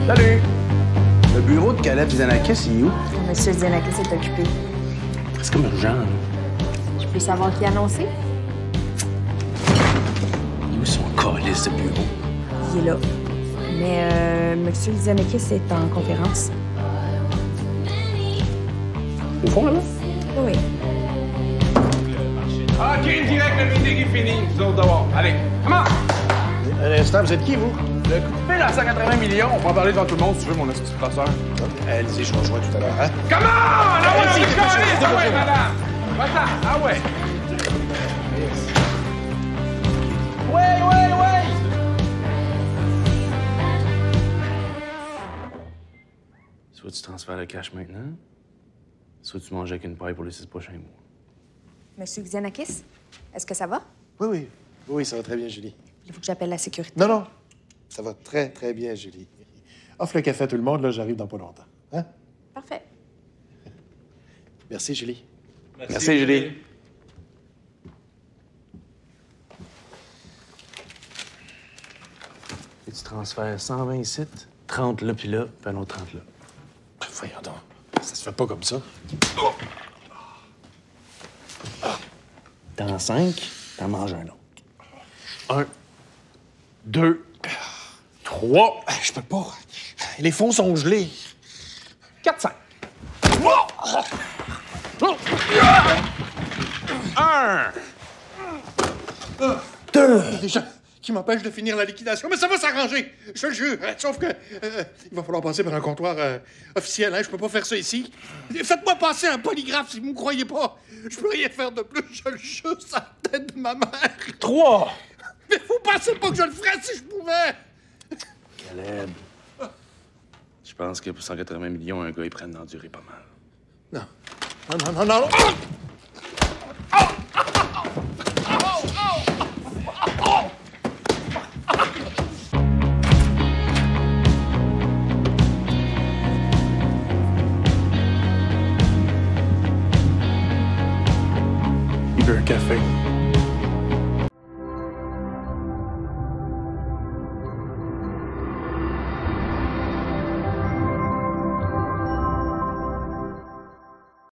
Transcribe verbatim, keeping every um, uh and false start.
Salut! Le bureau de Caleb Zanakis, il est où? Monsieur Zanakis est occupé. C'est comme urgent, là. Je peux savoir qui a annoncé? Il est où son calice de bureau? Il est là. Mais euh, Monsieur Zanakis est en conférence. Au fond, là? Oui. OK, direct, le meeting est fini. Vous autres d'abord. Allez, comment? Un instant, vous êtes qui, vous? Le coup de pile à cent quatre-vingts millions. On peut en parler devant tout le monde si tu veux, mon petit professeur. Allez-y, je rejoins tout à l'heure, hein? Comment? Ah ouais, Allez-y, c'est dépêchez-vous, carré, ah ouais, dépêchez-vous. madame. Va-t'en, ah ouais. Ouais, ouais, ouais. Soit tu transfères le cash maintenant, soit tu manges avec une paille pour les six prochains mois. Monsieur Xanakis, est-ce que ça va? Oui, oui. Oui, ça va très bien, Julie. Il faut que j'appelle la sécurité. Non, non. Ça va très, très bien, Julie. Offre le café à tout le monde, là, j'arrive dans pas longtemps. Hein? Parfait. Merci, Julie. Merci, Merci, Julie. Et tu transfères cent vingt sites, trente là, puis là, puis un autre trente là. Voyons donc. Ça se fait pas comme ça. Dans cinq, t'en manges un autre. Un, deux, trois, Ah, je peux pas. Les fonds sont gelés. quatre, cinq. Un. Deux. Il y a des gens qui m'empêchent de finir la liquidation, mais ça va s'arranger. Je te le jure. Sauf que euh, il va falloir passer par un comptoir euh, officiel. Hein? Je peux pas faire ça ici. Faites-moi passer un polygraphe si vous me croyez pas. Je peux rien faire de plus. Je le jure, ça la tête de ma mère. Trois. Mais vous pensez pas que je le ferais si je pouvais. Caleb. Je pense que pour cent quatre-vingts millions, un gars, il prenne d'endurer pas mal. Non. Non, non, non, non. Il veut un café.